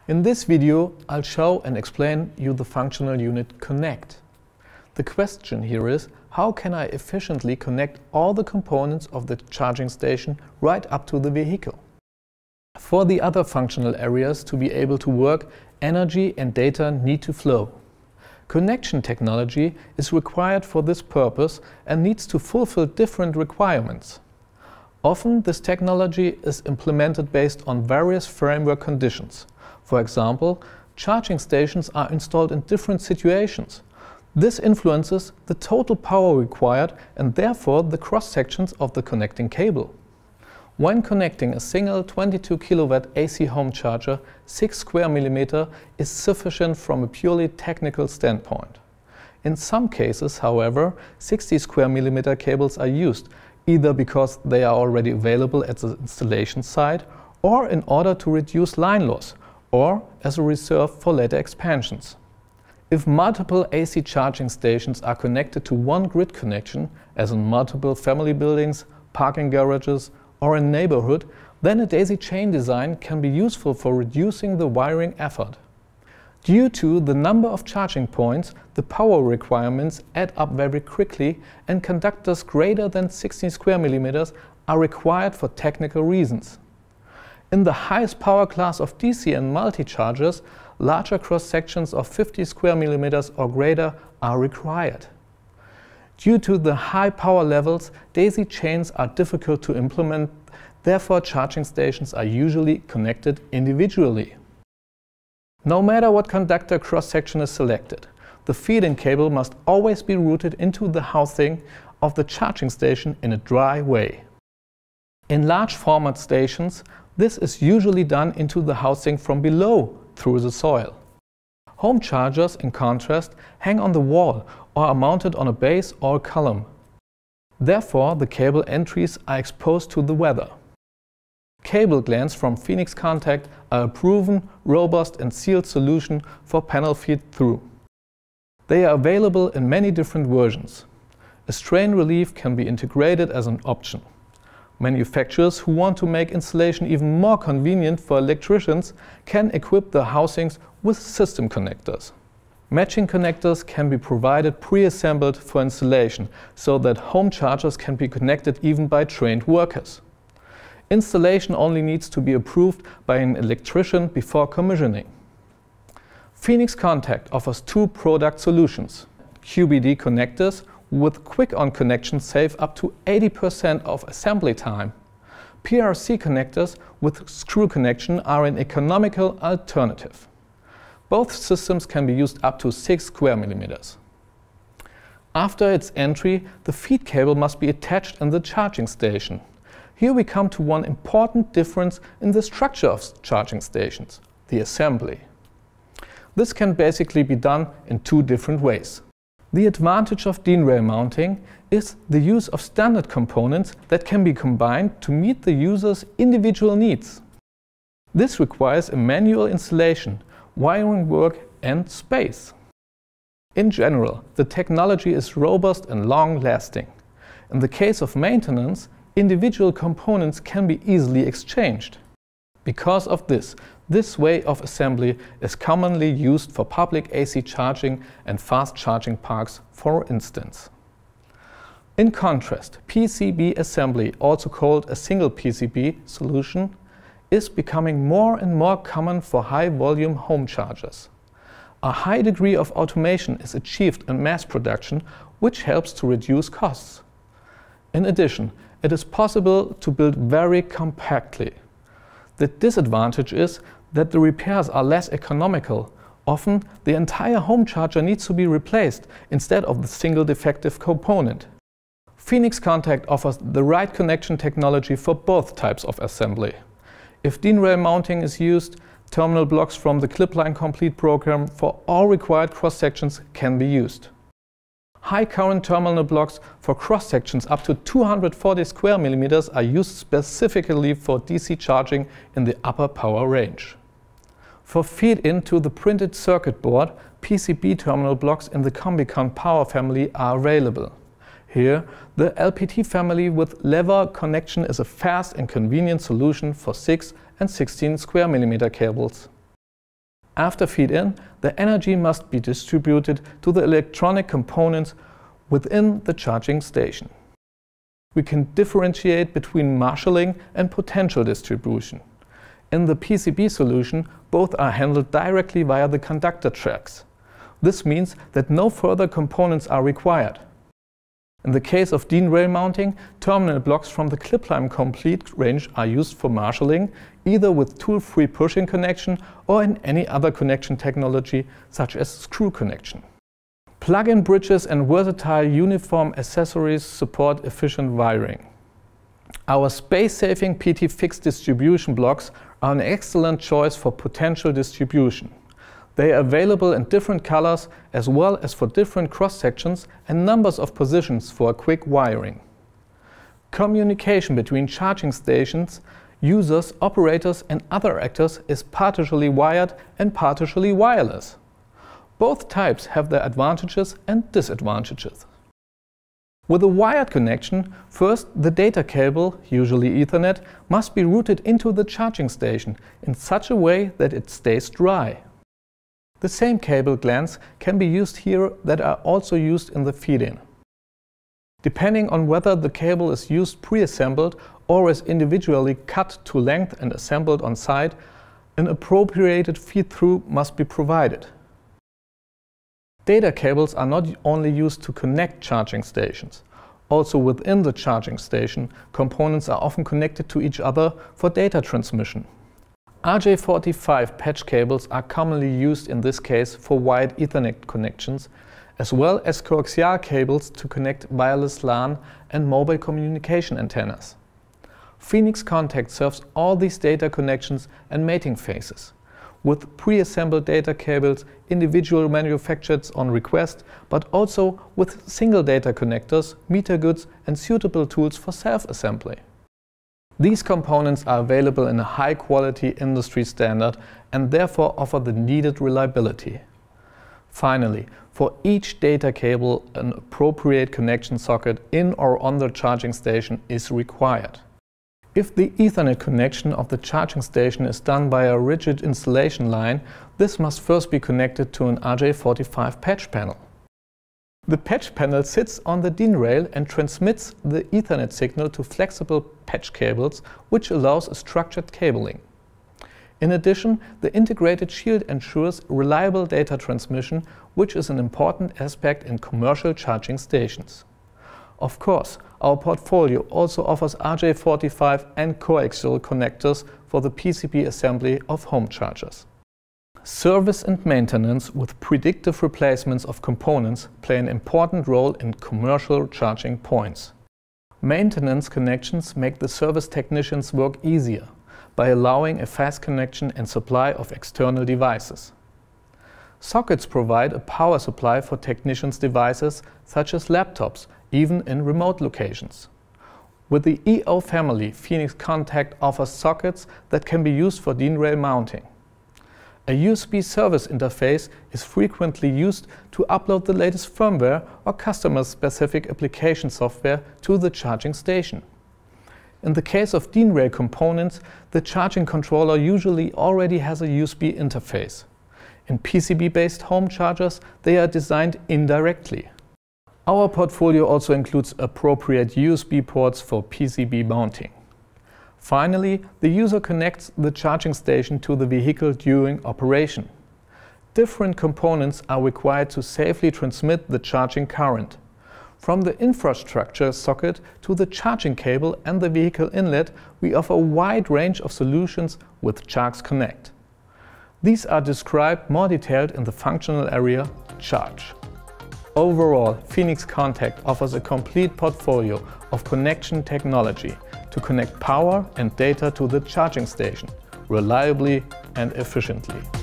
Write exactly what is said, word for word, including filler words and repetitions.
In this video, I'll show and explain you the functional unit Connect. The question here is, how can I efficiently connect all the components of the charging station right up to the vehicle? For the other functional areas to be able to work, energy and data need to flow. Connection technology is required for this purpose and needs to fulfill different requirements. Often this technology is implemented based on various framework conditions. For example, charging stations are installed in different situations. This influences the total power required and therefore the cross-sections of the connecting cable. When connecting a single twenty-two kilowatt A C home charger, six square millimeter is sufficient from a purely technical standpoint. In some cases, however, sixty square millimeter cables are used, either because they are already available at the installation site or in order to reduce line loss, or as a reserve for later expansions. If multiple A C charging stations are connected to one grid connection, as in multiple family buildings, parking garages, or a neighborhood, then a daisy chain design can be useful for reducing the wiring effort. Due to the number of charging points, the power requirements add up very quickly, and conductors greater than sixteen square millimeters are required for technical reasons. In the highest power class of D C and multi-chargers, larger cross-sections of fifty square millimeters or greater are required. Due to the high power levels, daisy chains are difficult to implement, therefore charging stations are usually connected individually. No matter what conductor cross-section is selected, the feed-in cable must always be routed into the housing of the charging station in a dry way. In large format stations, this is usually done into the housing from below through the soil. Home chargers, in contrast, hang on the wall or are mounted on a base or a column. Therefore, the cable entries are exposed to the weather. Cable glands from Phoenix Contact are a proven, robust and sealed solution for panel feed-through. They are available in many different versions. A strain relief can be integrated as an option. Manufacturers who want to make installation even more convenient for electricians can equip the housings with system connectors. Matching connectors can be provided pre-assembled for installation, so that home chargers can be connected even by trained workers. Installation only needs to be approved by an electrician before commissioning. Phoenix Contact offers two product solutions: Q B D connectors with quick-on connection save up to eighty percent of assembly time. P R C connectors with screw connection are an economical alternative. Both systems can be used up to six square millimeters. After its entry, the feed cable must be attached in the charging station. Here we come to one important difference in the structure of charging stations: the assembly. This can basically be done in two different ways. The advantage of DIN rail mounting is the use of standard components that can be combined to meet the user's individual needs. This requires a manual installation, wiring work and space. In general, the technology is robust and long-lasting. In the case of maintenance, individual components can be easily exchanged. Because of this, this way of assembly is commonly used for public A C charging and fast charging parks, for instance. In contrast, P C B assembly, also called a single P C B solution, is becoming more and more common for high-volume home chargers. A high degree of automation is achieved in mass production, which helps to reduce costs. In addition, it is possible to build very compactly. The disadvantage is that the repairs are less economical. Often, the entire home charger needs to be replaced instead of the single defective component. Phoenix Contact offers the right connection technology for both types of assembly. If DIN rail mounting is used, terminal blocks from the Clipline Complete program for all required cross-sections can be used. High current terminal blocks for cross-sections up to two hundred forty square millimeters are used specifically for D C charging in the upper power range. For feed-in to the printed circuit board, P C B terminal blocks in the Combicon Power family are available. Here, the L P T family with lever connection is a fast and convenient solution for six and sixteen square millimeter cables. After feed-in, the energy must be distributed to the electronic components within the charging station. We can differentiate between marshalling and potential distribution. In the P C B solution, both are handled directly via the conductor tracks. This means that no further components are required. In the case of DIN rail mounting, terminal blocks from the Clipline Complete range are used for marshalling, either with tool-free pushing connection or in any other connection technology, such as screw connection. Plug-in bridges and versatile uniform accessories support efficient wiring. Our space-saving P T fixed distribution blocks are an excellent choice for potential distribution. They are available in different colors as well as for different cross-sections and numbers of positions for a quick wiring. Communication between charging stations, users, operators and other actors is partially wired and partially wireless. Both types have their advantages and disadvantages. With a wired connection, first the data cable, usually Ethernet, must be routed into the charging station in such a way that it stays dry. The same cable glands can be used here that are also used in the feed-in. Depending on whether the cable is used pre-assembled or is individually cut to length and assembled on site, an appropriated feed-through must be provided. Data cables are not only used to connect charging stations. Also within the charging station, components are often connected to each other for data transmission. R J forty-five patch cables are commonly used in this case for wide Ethernet connections, as well as coaxial cables to connect wireless LAN and mobile communication antennas. Phoenix Contact serves all these data connections and mating phases, with pre-assembled data cables individually manufactured on request, but also with single data connectors, meter goods and suitable tools for self-assembly. These components are available in a high-quality industry standard and therefore offer the needed reliability. Finally, for each data cable, an appropriate connection socket in or on the charging station is required. If the Ethernet connection of the charging station is done by a rigid installation line, this must first be connected to an R J forty-five patch panel. The patch panel sits on the DIN rail and transmits the Ethernet signal to flexible patch cables, which allows a structured cabling. In addition, the integrated shield ensures reliable data transmission, which is an important aspect in commercial charging stations. Of course, our portfolio also offers R J forty-five and coaxial connectors for the P C B assembly of home chargers. Service and maintenance with predictive replacements of components play an important role in commercial charging points. Maintenance connections make the service technicians' work easier by allowing a fast connection and supply of external devices. Sockets provide a power supply for technicians' devices such as laptops, even in remote locations. With the E O family, Phoenix Contact offers sockets that can be used for DIN rail mounting. A U S B service interface is frequently used to upload the latest firmware or customer-specific application software to the charging station. In the case of DIN rail components, the charging controller usually already has a U S B interface. In P C B-based home chargers, they are designed indirectly. Our portfolio also includes appropriate U S B ports for P C B mounting. Finally, the user connects the charging station to the vehicle during operation. Different components are required to safely transmit the charging current. From the infrastructure socket to the charging cable and the vehicle inlet, we offer a wide range of solutions with Charx Connect. These are described more detailed in the functional area Charge. Overall, Phoenix Contact offers a complete portfolio of connection technology to connect power and data to the charging station reliably and efficiently.